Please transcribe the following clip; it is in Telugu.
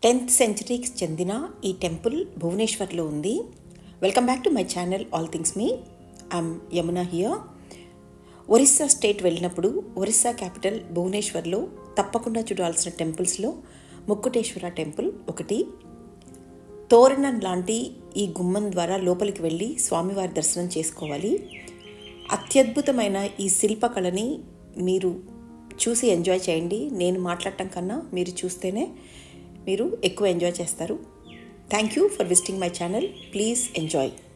10th సెంచరీకి చెందిన ఈ టెంపుల్ భువనేశ్వర్లో ఉంది. Welcome back to my channel all things me. I'm Yamuna here. Orissa state వెళ్ళినప్పుడు ఒరిస్సా క్యాపిటల్ భువనేశ్వర్లో తప్పకుండా చూడాల్సిన టెంపుల్స్లో ముక్కుటేశ్వర టెంపుల్ ఒకటి. తోరణం లాంటి ఈ గుమ్మం ద్వారా లోపలికి వెళ్ళి స్వామివారి దర్శనం చేసుకోవాలి. అత్యద్భుతమైన ఈ శిల్పకళని మీరు చూసి ఎంజాయ్ చేయండి. నేను మాట్లాడటం కన్నా మీరు చూస్తేనే మీరు ఎక్కువ ఎంజాయ్ చేస్తారు. Thank you for visiting my channel. Please enjoy.